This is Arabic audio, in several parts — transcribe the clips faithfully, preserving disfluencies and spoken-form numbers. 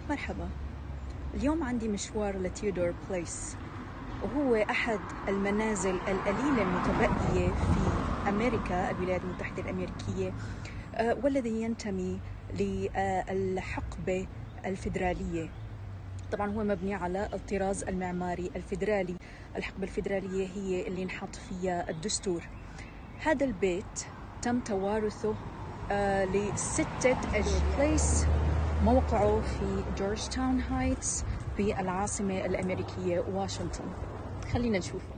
مرحبا. اليوم عندي مشوار لتيودور بليس، وهو أحد المنازل القليلة المتبقية في أمريكا الولايات المتحدة الأمريكية، والذي ينتمي للحقبة الفيدرالية. طبعا هو مبني على الطراز المعماري الفيدرالي. الحقبة الفيدرالية هي اللي انحط فيها الدستور. هذا البيت تم توارثه آه لستة أجيال. بليس موقعه في جورج تاون هايتس في العاصمة الأمريكية واشنطن. خلينا نشوفه.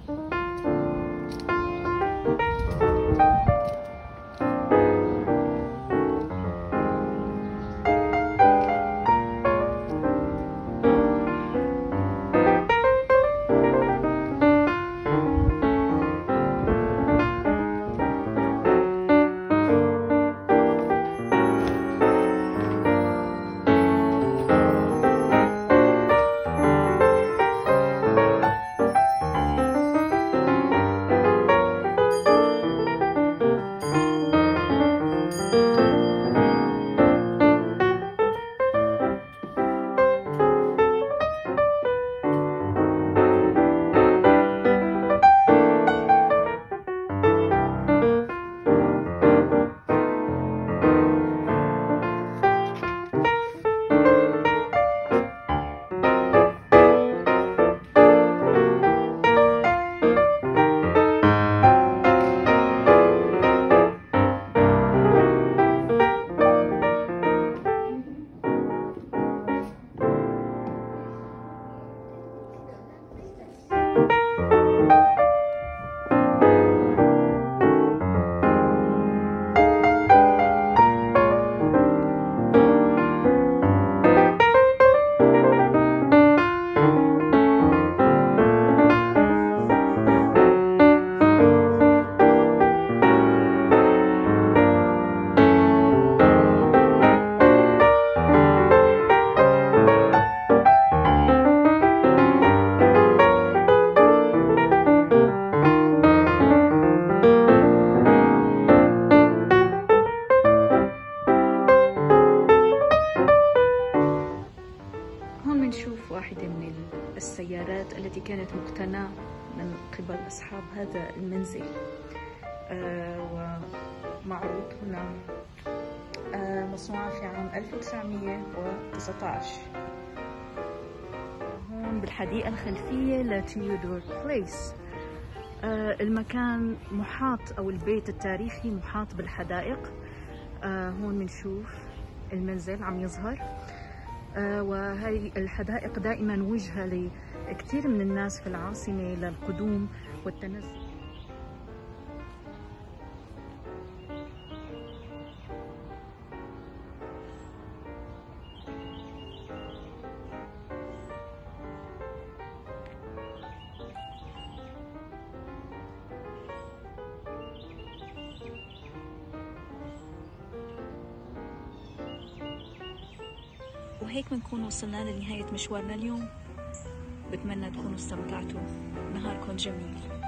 هون بنشوف واحدة من السيارات التي كانت مقتناة من قبل أصحاب هذا المنزل، آه ومعروض هنا، آه مصنوعة في عام ألف وتسعمية وتسعة عشر. هون بالحديقة الخلفية لتيودور بليس. آه المكان محاط، أو البيت التاريخي محاط بالحدائق. آه هون بنشوف المنزل عم يظهر. آه وهي الحدائق دائما وجهة لكثير من الناس في العاصمة للقدوم والتنزه. وهيك بنكون وصلنا لنهاية مشوارنا اليوم. بتمنى تكونوا استمتعتوا. نهاركم جميل.